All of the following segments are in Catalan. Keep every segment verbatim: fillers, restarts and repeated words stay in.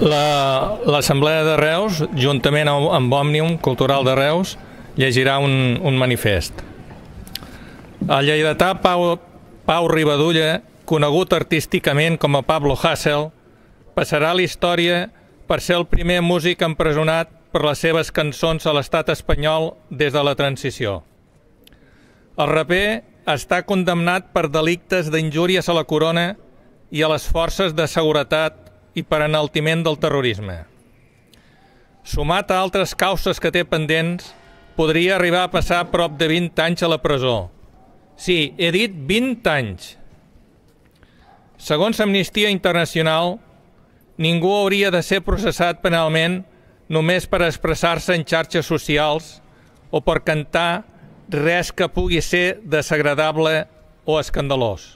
L'Assemblea de Reus, juntament amb Òmnium Cultural de Reus, llegirà un, un manifest. El lleidatà Pau, Pau Ribadulla, conegut artísticament com a Pablo Hasél, passarà a la història per ser el primer músic empresonat per les seves cançons a l'estat espanyol des de la transició. El raper està condemnat per delictes d'injúries a la corona i a les forces de seguretat i per enaltiment del terrorisme. Sumat a altres causes que té pendents, podria arribar a passar prop de vint anys a la presó. Sí, he dit vint anys. Segons Amnistia Internacional, ningú hauria de ser processat penalment només per expressar-se en xarxes socials o per cantar res que pugui ser desagradable o escandalós.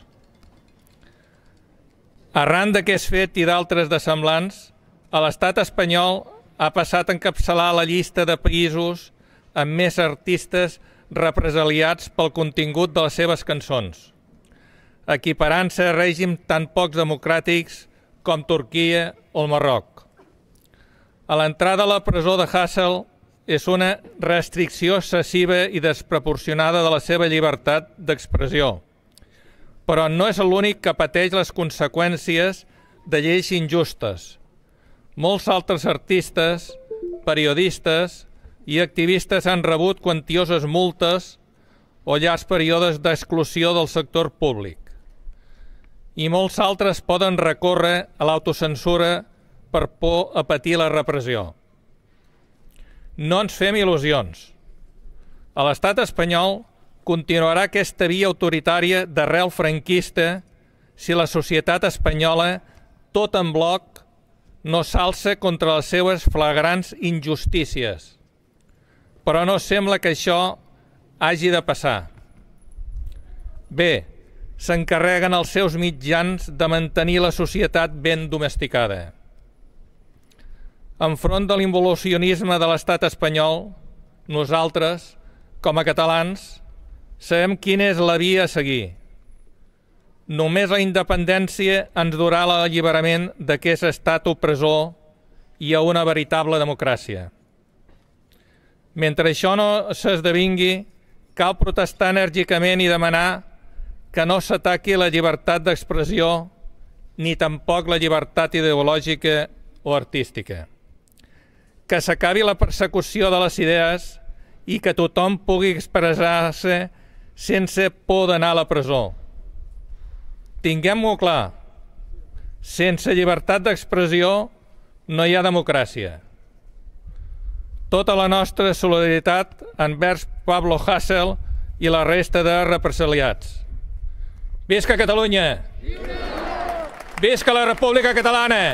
Arran d'aquest fet i d'altres de semblants, l'estat espanyol ha passat a encapçalar la llista de països amb més artistes represaliats pel contingut de les seves cançons, equiparant-se a règims tan pocs democràtics com Turquia o el Marroc. A l'entrada a la presó de Hasél és una restricció excessiva i desproporcionada de la seva llibertat d'expressió, però no és l'únic que pateix les conseqüències de lleis injustes. Molts altres artistes, periodistes i activistes han rebut quantioses multes o llargs períodes d'exclusió del sector públic. I molts altres poden recórrer a l'autocensura per por a patir la repressió. No ens fem il·lusions. A l'estat espanyol continuarà aquesta via autoritària d'arrel franquista si la societat espanyola, tot en bloc, no s'alça contra les seves flagrants injustícies. Però no sembla que això hagi de passar. Bé, s'encarreguen els seus mitjans de mantenir la societat ben domesticada. Enfront de l'involucionisme de l'estat espanyol, nosaltres, com a catalans, sabem quina és la via a seguir. Només la independència ens durà a l'alliberament d'aquest estat opressor i a una veritable democràcia. Mentre això no s'esdevingui, cal protestar enèrgicament i demanar que no s'ataqui la llibertat d'expressió ni tampoc la llibertat ideològica o artística. Que s'acabi la persecució de les idees i que tothom pugui expressar-se sense por d'anar a la presó. Tinguem-ho clar, sense llibertat d'expressió no hi ha democràcia. Tota la nostra solidaritat envers Pablo Hasél i la resta de represaliats. Visca Catalunya! Visca la República Catalana!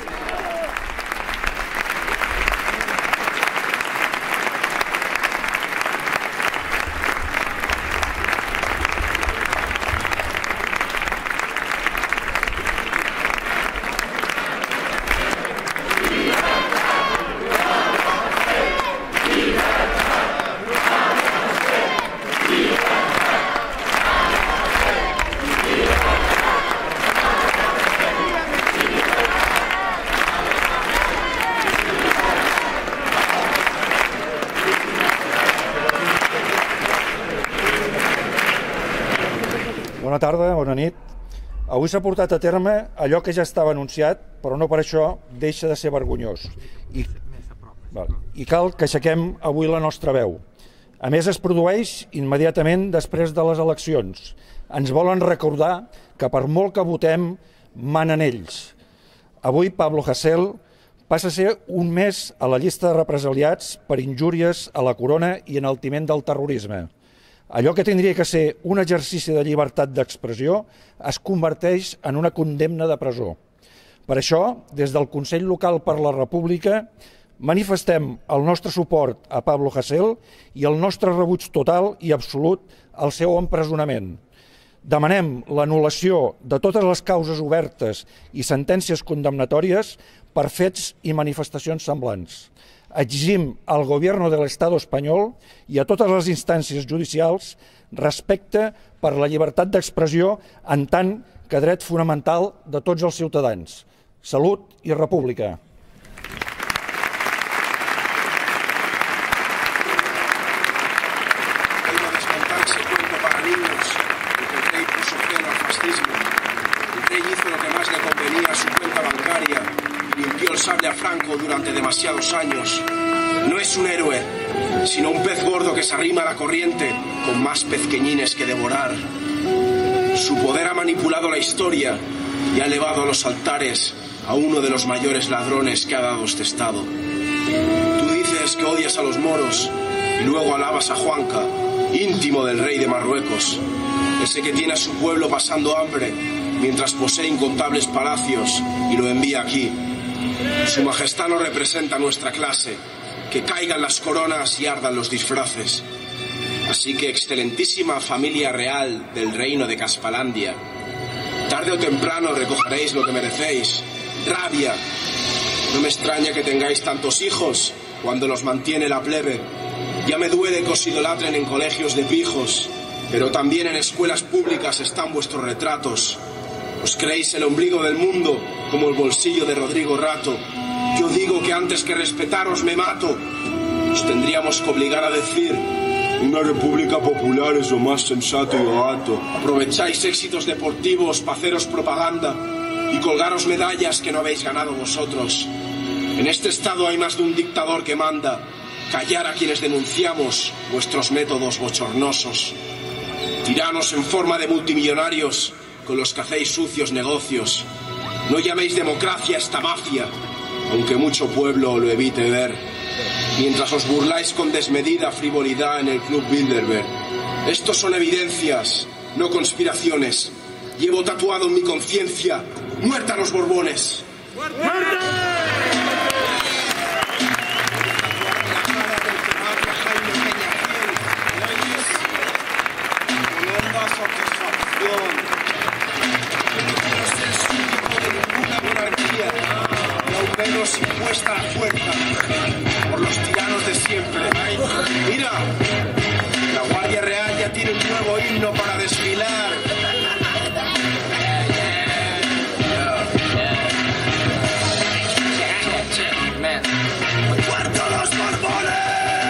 Bona tarda, bona nit. Avui s'ha portat a terme allò que ja estava anunciat, però no per això deixa de ser vergonyós. I, i cal que aixequem avui la nostra veu. A més, es produeix immediatament després de les eleccions. Ens volen recordar que per molt que votem, manen ells. Avui Pablo Hasél passa a ser un més a la llista de represaliats per injúries a la corona i enaltiment del terrorisme. Allò que tindria que ser un exercici de llibertat d'expressió es converteix en una condemna de presó. Per això, des del Consell Local per la República, manifestem el nostre suport a Pablo Hasél i el nostre rebuig total i absolut al seu empresonament. Demanem l'anul·lació de totes les causes obertes i sentències condemnatòries per fets i manifestacions semblants. Exigim al Gobierno del Estado espanyol i a totes les instàncies judicials respecte per la llibertat d'expressió en tant que dret fonamental de tots els ciutadans. Salut i república. Franco durante demasiados años. No es un héroe, sino un pez gordo que se arrima a la corriente con más pezqueñines que devorar. Su poder ha manipulado la historia y ha elevado a los altares a uno de los mayores ladrones que ha dado este Estado. Tú dices que odias a los moros y luego alabas a Juanca, íntimo del rey de Marruecos, ese que tiene a su pueblo pasando hambre mientras posee incontables palacios y lo envía aquí. Su majestad no representa a nuestra clase, que caigan las coronas y ardan los disfraces. Así que, excelentísima familia real del reino de Caspalandia, tarde o temprano recogeréis lo que merecéis, rabia. No me extraña que tengáis tantos hijos cuando los mantiene la plebe. Ya me duele que os idolatren en colegios de pijos, pero también en escuelas públicas están vuestros retratos. Os creéis el ombligo del mundo como el bolsillo de Rodrigo Rato. Yo digo que antes que respetaros me mato. Os tendríamos que obligar a decir: una república popular es lo más sensato y barato. Aprovecháis éxitos deportivos para haceros propaganda y colgaros medallas que no habéis ganado vosotros. En este estado hay más de un dictador que manda callar a quienes denunciamos vuestros métodos bochornosos. Tiranos en forma de multimillonarios con los que hacéis sucios negocios. No llaméis democracia a esta mafia, aunque mucho pueblo lo evite ver, mientras os burláis con desmedida frivolidad en el Club Bilderberg. Estos son evidencias, no conspiraciones. Llevo tatuado en mi conciencia: ¡muerta a los Borbones! Menos impuesta la fuerza por los tiranos de siempre. Mira, la Guardia Real ya tiene un nuevo himno para desfilar. ¡Muerto los Borbones!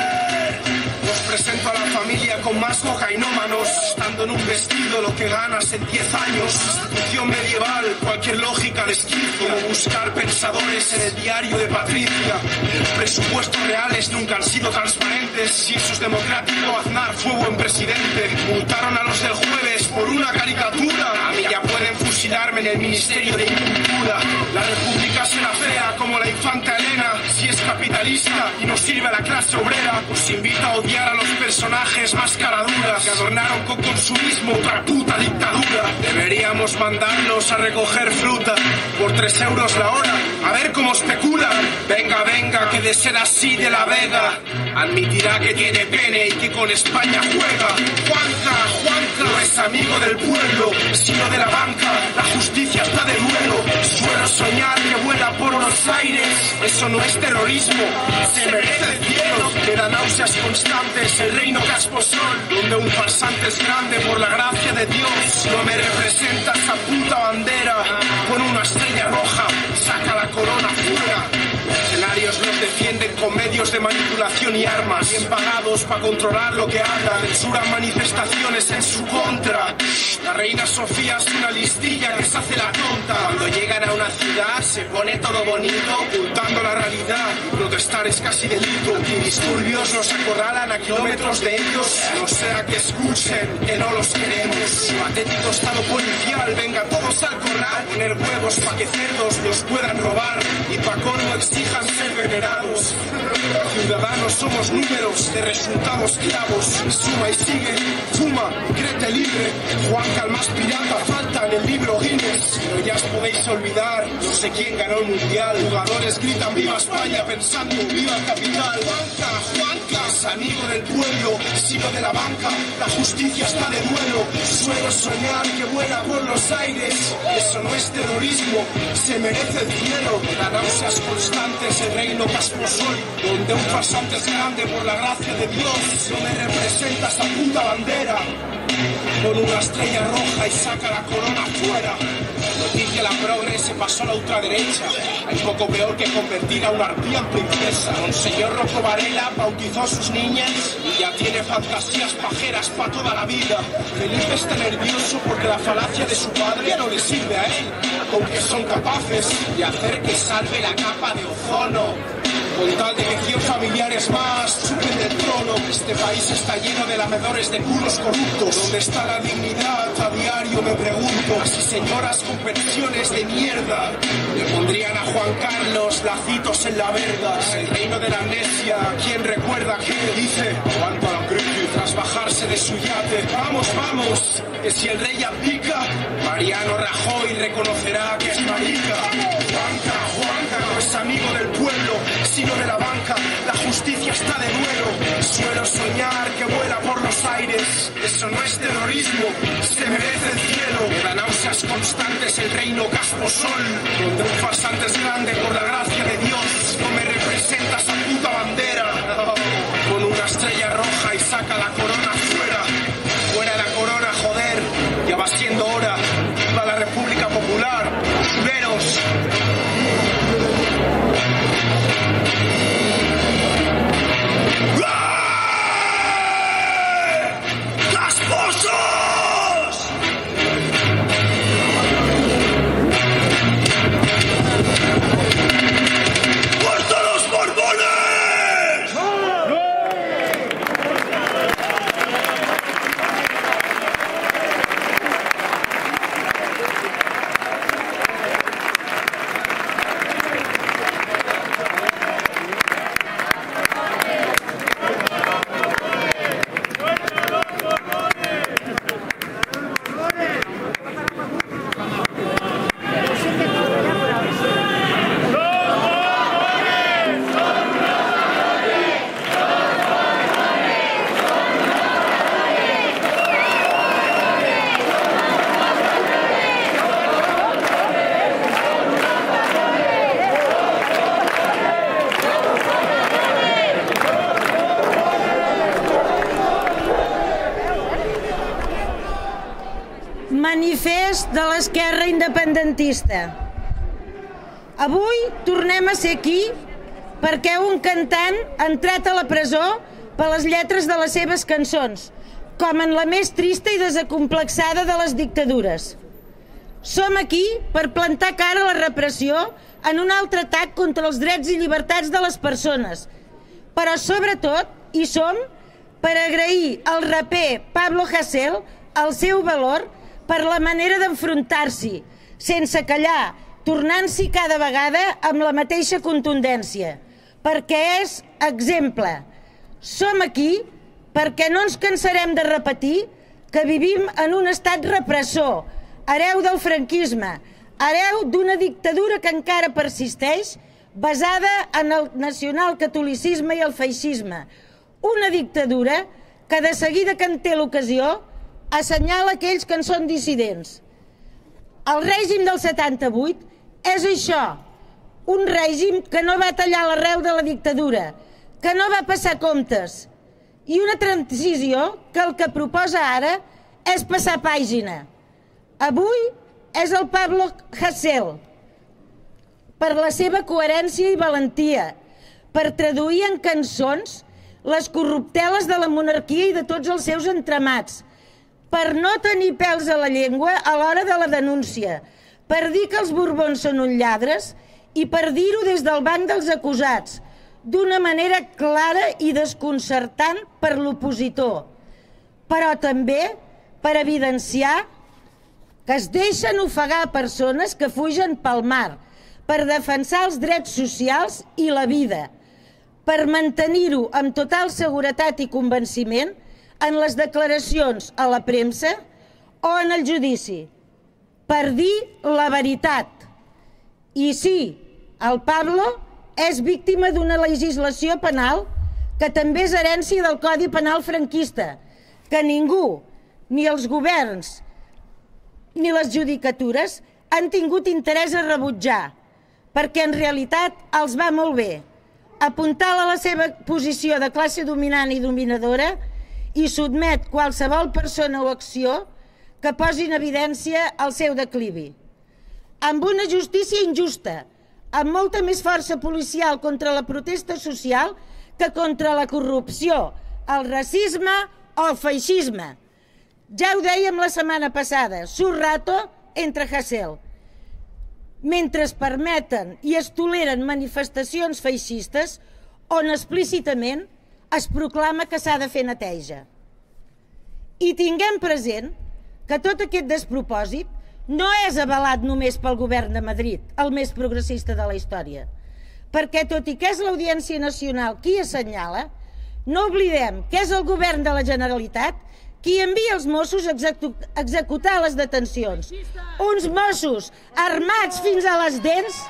Os presento a la familia con más cocainómanos, estando en un vestido lo que ganas en diez años. Institución medieval, cualquier lógica desquicia, como buscar pensadores en el diario de Patricia. Presupuestos reales nunca han sido transparentes. Si eso es democrático, Aznar fue buen presidente. Multaron a los del jueves por una caricatura. A mí ya pueden fusilarme en el Ministerio de Cultura. La república será fea como la infanta Elena si es capitalista y no sirve a la clase obrera. Os invito a odiar a los personajes más caraduras que adornaron con consumismo otra puta dictadura. Deberíamos mandarlos a recoger fruta por tres euros la hora, a ver cómo especulan. Venga, venga, que de ser así de la Vega admitirá que tiene pene y que con España juega. Juanca, Juanca no es amigo del pueblo, sino de la banca. La justicia está de duelo. Suelo soñar que vuela por los aires. Eso no es terrorismo, se merece el cielo. Me da náuseas constantes el reino Casposol, donde un farsante es grande por la gracia de Dios. No me representa esa puta bandera con una estrella roja, saca la corona fuera. Mercenarios los defienden con medios de manipulación y armas, bien pagados para controlar lo que hablan. Censuran manifestaciones en su contra. La reina Sofía es una listilla que se hace la tonta. Cuando llegan a una ciudad se pone todo bonito, ocultando la realidad. Y protestar es casi delito. Antidisturbios nos acorralan a kilómetros de ellos, no sea que escuchen que no los queremos. Su patético estado policial, venga todos al corral. Poner huevos pa' que cerdos los puedan robar y pa' colmo exijan ser venerados. Ciudadanos somos números de resultados clavos. Suma y sigue, fuma, créete libre. Juanca el más pirata falta en el libro Guinness. Pero ya os podéis olvidar, no sé quién ganó el mundial. Jugadores gritan viva España pensando viva capital. Juanca, Juanca es amigo del pueblo, sino de la banca. La justicia está de duelo. Suelo soñar que vuela por los aires. Eso no es terrorismo, se merece el cielo. Da náuseas constantes el reino Casposol, donde un farsante es grande por la gracia de Dios. No me representa esa puta bandera con una estrella roja y saca la corona fuera. Noticia la progre se pasó a la ultraderecha. Hay poco peor que convertir a una arpía en princesa. Monseñor Rocco Varela bautizó a sus niñas y ya tiene fantasías pajeras para toda la vida. Felipe está nervioso porque la falacia de su padre ya no le sirve a él. con que son capaces de hacer que salve la capa de ozono. Con tal de que cien familiares más suben del trono. Este país está lleno de lamedores de culos corruptos. ¿Dónde está la dignidad? A diario me pregunto. Así señoras con pensiones de mierda le pondrían a Juan Carlos lacitos en la verga. El reino de la amnesia. ¿Quién recuerda qué dice? Aguanta la crisis tras bajarse de su yate. Vamos, vamos, que si el rey abdica, Mariano Rajoy reconocerá que es marica. Juanca, Juanca no es amigo del pueblo, sino de la banca. La justicia está de duelo. Suelo soñar que vuela por los aires. Eso no es terrorismo, se merece el cielo. Me da náuseas constantes el reino Casposol, donde un farsante es grande por la gracia de Dios. No me representa esa puta bandera con una estrella roja y saca la corona fuera. Fuera la corona, joder, ya va siendo hora. Viva la República Popular, usureros. Manifest de l'esquerra independentista. Avui tornem a ser aquí perquè un cantant ha entrat a la presó per les lletres de les seves cançons, com en la més trista i desacomplexada de les dictadures. Som aquí per plantar cara a la repressió en un altre atac contra els drets i llibertats de les persones, però sobretot hi som per agrair al raper Pablo Hasél el seu valor per la manera d'enfrontar-s'hi, sense callar, tornant-s'hi cada vegada amb la mateixa contundència, perquè és exemple. Som aquí perquè no ens cansarem de repetir que vivim en un estat repressor, hereu del franquisme, hereu d'una dictadura que encara persisteix, basada en el nacionalcatolicisme i el feixisme. Una dictadura que de seguida que en té l'ocasió assenyala aquells que en són dissidents. El règim del setanta-vuit és això, un règim que no va tallar l'arrel de la dictadura, que no va passar comptes, i una transició que el que proposa ara és passar pàgina. Avui és el Pablo Hasél, per la seva coherència i valentia, per traduir en cançons les corrupteles de la monarquia i de tots els seus entramats, per no tenir pèls a la llengua a l'hora de la denúncia, per dir que els Borbons són uns lladres i per dir-ho des del banc dels acusats, d'una manera clara i desconcertant per l'opositor, però també per evidenciar que es deixen ofegar persones que fugen pel mar, per defensar els drets socials i la vida, per mantenir-ho amb total seguretat i convenciment en les declaracions a la premsa o en el judici, per dir la veritat. I sí, el Pablo és víctima d'una legislació penal que també és herència del Codi Penal franquista, que ningú, ni els governs ni les judicatures, han tingut interès a rebutjar, perquè en realitat els va molt bé apuntar-la a la seva posició de classe dominant i dominadora i sotmet qualsevol persona o acció que posi en evidència el seu declivi. Amb una justícia injusta, amb molta més força policial contra la protesta social que contra la corrupció, el racisme o el feixisme. Ja ho dèiem la setmana passada, sus rato entre Hasél. mentre es permeten i es toleren manifestacions feixistes on explícitament es proclama que s'ha de fer neteja. I tinguem present que tot aquest despropòsit no és avalat només pel govern de Madrid, el més progressista de la història, perquè tot i que és l'Audiència Nacional qui assenyala, no oblidem que és el govern de la Generalitat qui envia els Mossos a executar les detencions. Uns Mossos armats fins a les dents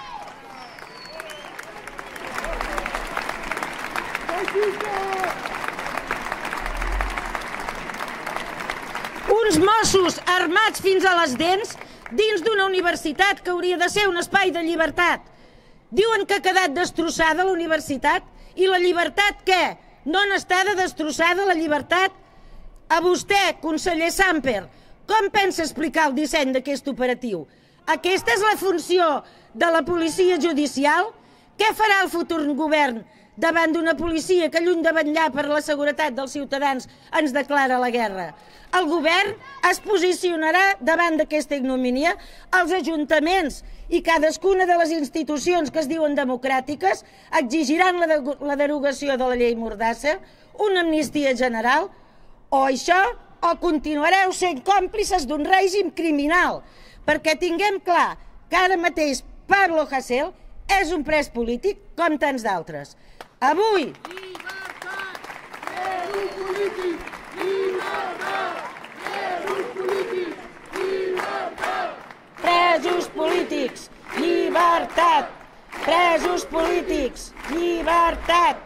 uns Mossos armats fins a les dents dins d'una universitat que hauria de ser un espai de llibertat. Diuen que ha quedat destrossada la universitat i la llibertat què? No n'està de destrossada la llibertat? A vostè, conseller Samper, com pensa explicar el disseny d'aquest operatiu? Aquesta és la funció de la policia judicial? Què farà el futur govern davant d'una policia que, lluny de vetllar per la seguretat dels ciutadans, ens declara la guerra? El govern es posicionarà davant d'aquesta ignomínia? Els ajuntaments i cadascuna de les institucions que es diuen democràtiques exigiran la, de la derogació de la llei Mordassa, una amnistia general, o això, o continuareu sent còmplices d'un règim criminal, perquè tinguem clar que ara mateix Pablo Hasél és un pres polític com tants d'altres. Avui... Llibertat! Presos polítics! Llibertat! Presos polítics! Llibertat! Presos polítics! Llibertat! Presos polítics! Llibertat!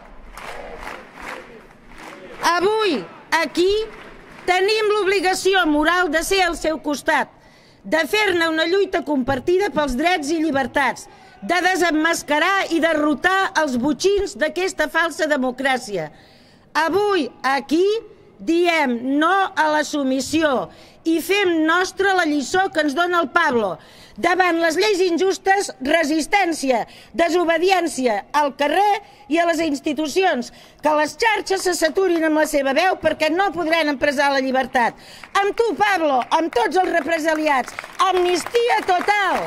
Avui, aquí, tenim l'obligació moral de ser al seu costat, de fer-ne una lluita compartida pels drets i llibertats, de desemmascarar i derrotar els botxins d'aquesta falsa democràcia. Avui, aquí, diem no a la submissió i fem nostra la lliçó que ens dona el Pablo. Davant les lleis injustes, resistència, desobediència al carrer i a les institucions. Que les xarxes se saturin amb la seva veu perquè no podran empresar la llibertat. Amb tu, Pablo, amb tots els represaliats. Amnistia total!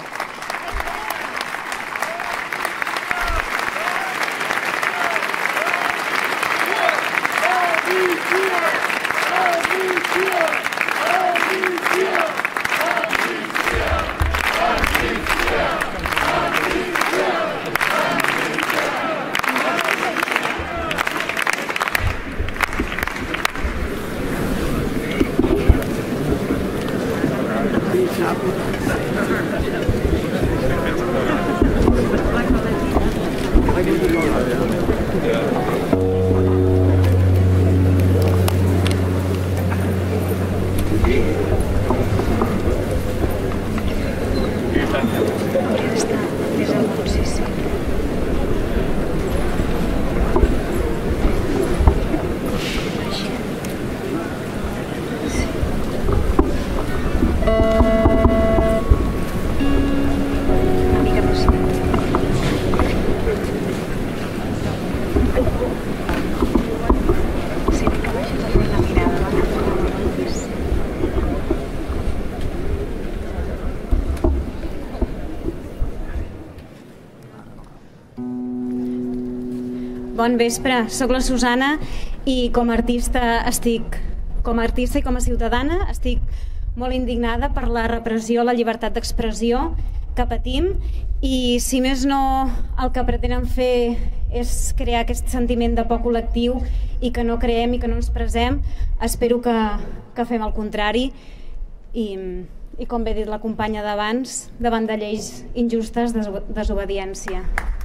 Bon vespre, soc la Susana i com a artista estic, com a artista i com a ciutadana estic molt indignada per la repressió a la llibertat d'expressió que patim i si més no el que pretenen fer és crear aquest sentiment de por col·lectiu i que no creem i que no ens presem, espero que, que fem el contrari i, i com bé dit la companya d'abans, davant de lleis injustes, desobediència.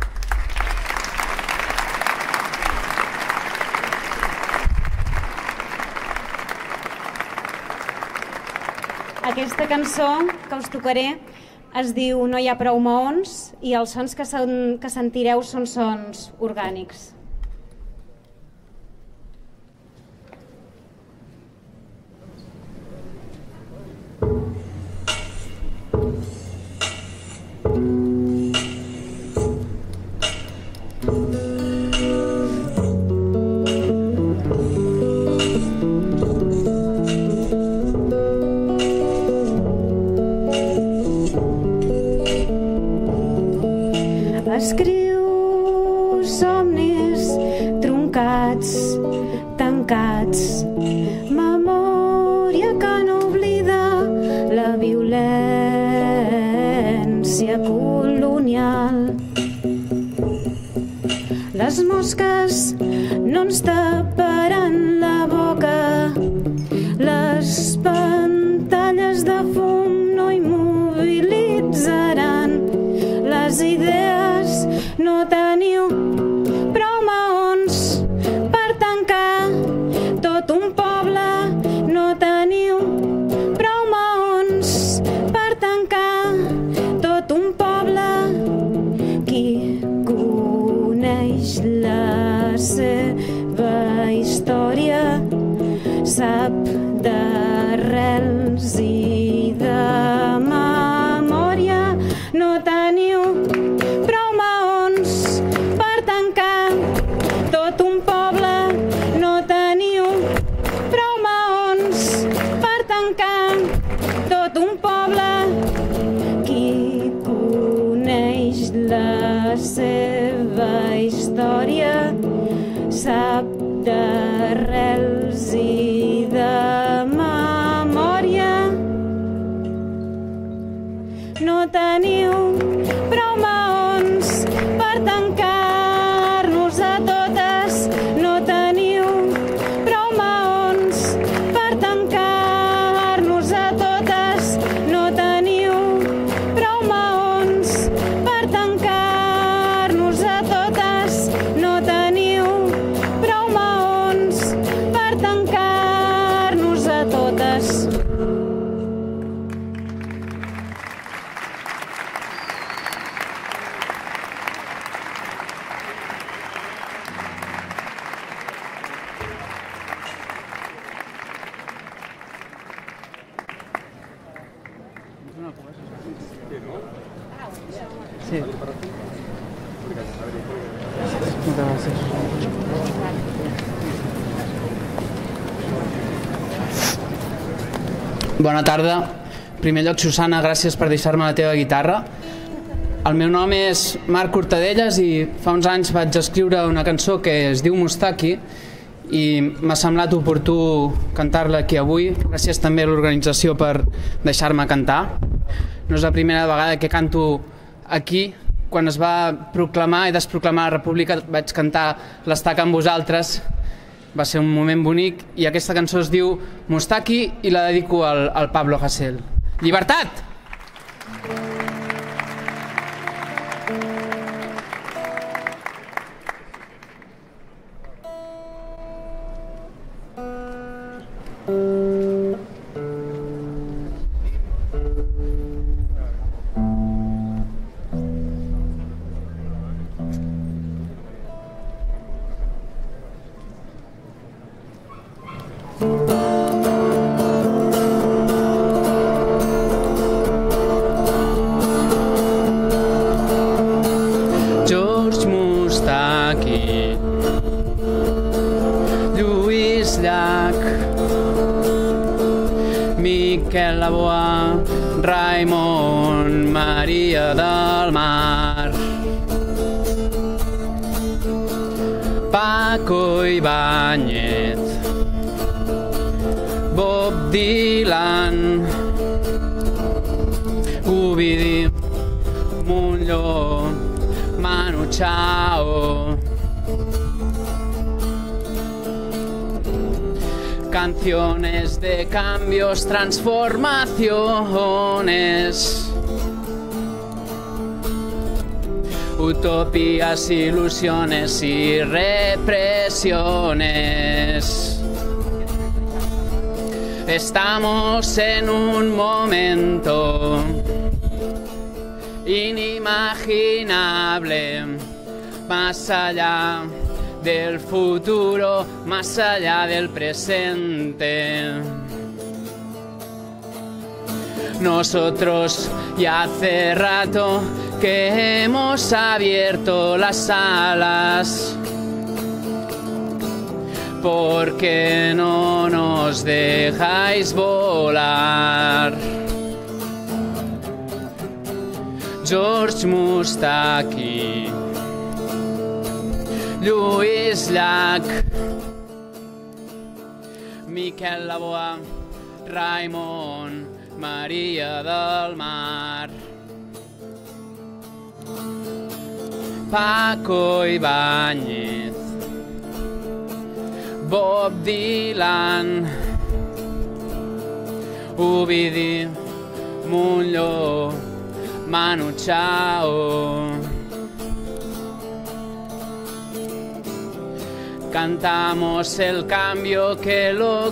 Aquesta cançó que us tocaré es diu No hi ha prou maons i els sons que, son, que sentireu són sons orgànics. Escriu somnis truncats, tancats, memòria que no oblida la violència colonial. Les mosques no ens taparan la boca, les pantalles de fum no immobilitzaran les idees. No teniu prou maons per tancar tot un poble, no teniu prou maons per tancar tot un poble. Qui coneix la seva història sap d'arrels i de memòria. No teniu prou maons per tancar tot un poble, no teniu prou maons per tancar tot un poble. Qui coneix la seva història sap d'arrels i de memòria. No teniu prou maons per tancar-nos a totes, no teniu prou maons per tancar-nos a totes, no teniu prou maons per tancar-nos a totes, no teniu prou maons per tancar-nos a totes. Sí. Moltes gràcies. Bona tarda. En primer lloc, Susana, gràcies per deixar-me la teva guitarra. El meu nom és Marc Hortadelles i fa uns anys vaig escriure una cançó que es diu Mustaki i m'ha semblat oportú cantar-la aquí avui. Gràcies també a l'organització per deixar-me cantar. No és la primera vegada que canto aquí. Quan es va proclamar i desproclamar la República vaig cantar l'Estaca amb vosaltres. Va ser un moment bonic i aquesta cançó es diu Mustaki i la dedico al, al Pablo Hasél. Llibertat! George Mustaki, Lluís Llach, Miquel Laboa, Raimon Maria del Mar, Paco Ibáñez, Bob Dylan, Ovidi Montllor, Manu Chao. Canciones de cambios, transformaciones, utopías, ilusiones y represiones. Estamos en un momento inimaginable, más allá del futuro, más allá del presente. Nosotros ya hace rato que hemos abierto las alas. ¿Por qué no nos dejáis volar? George Mustaki, Lluís Llach, Miquel Laboa, Raimon, Maria del Mar, Paco Ibáñez, Bob Dylan, Ovidi Montllor, Manu Chao. Cantamos el cambio que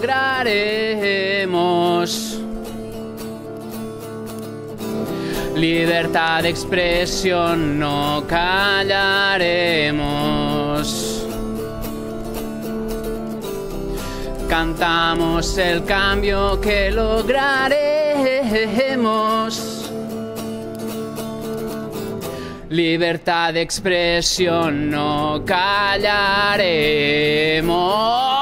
lograremos. Libertad de expresión, no callaremos. Cantamos el cambio que lograremos. Libertad de expresión, no callaremos.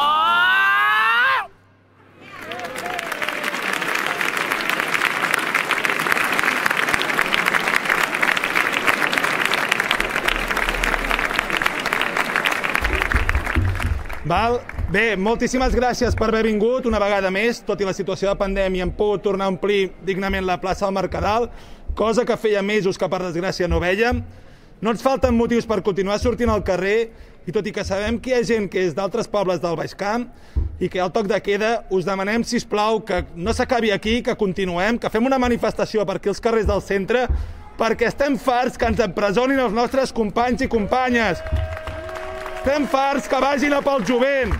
Val? Bé, moltíssimes gràcies per haver vingut una vegada més. Tot i la situació de pandèmia hem pogut tornar a omplir dignament la plaça del Mercadal, cosa que feia mesos que per desgràcia no vèiem. No ens falten motius per continuar sortint al carrer i tot i que sabem que hi ha gent que és d'altres pobles del Baix Camp i que al toc de queda, us demanem, sisplau, que no s'acabi aquí, que continuem, que fem una manifestació per aquí als carrers del centre, perquè estem farts que ens empresonin els nostres companys i companyes. Estem farts que vagin a pel jovent.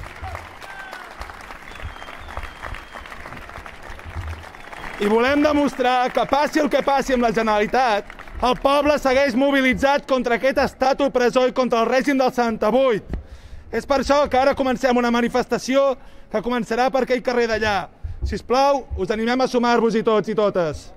I volem demostrar que passi el que passi amb la Generalitat, el poble segueix mobilitzat contra aquest estat opressor i contra el règim del setanta-vuit. És per això que ara comencem una manifestació que començarà per aquell carrer d'allà. Sisplau, us animem a sumar-vos-hi tots i totes.